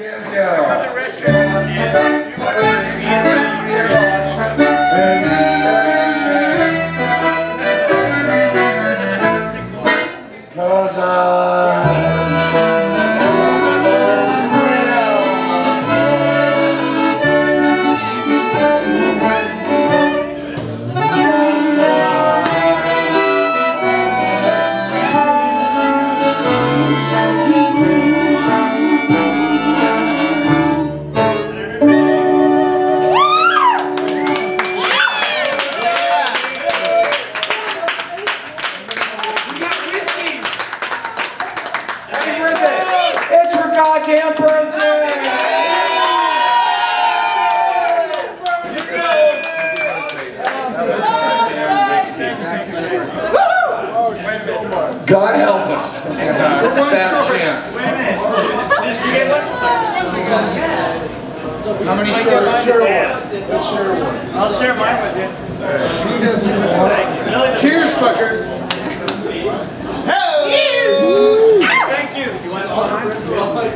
Goddamn birthday! God help us. Fat chance. How many shares? Share one. Let's share one. I'll share mine with you. He doesn't want. Cheers, fuckers. Thank you. You want some mine?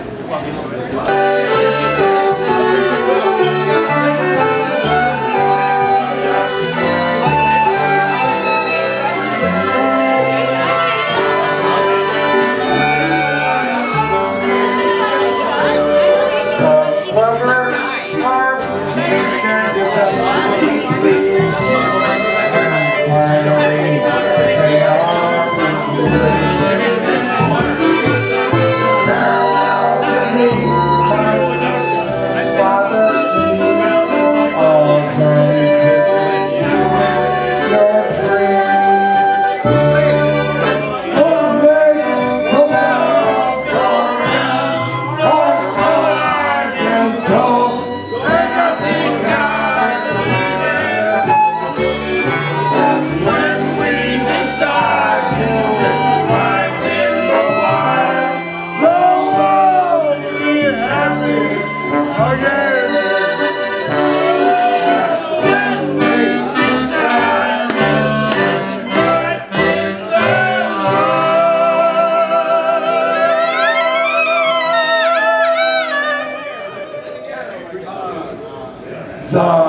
The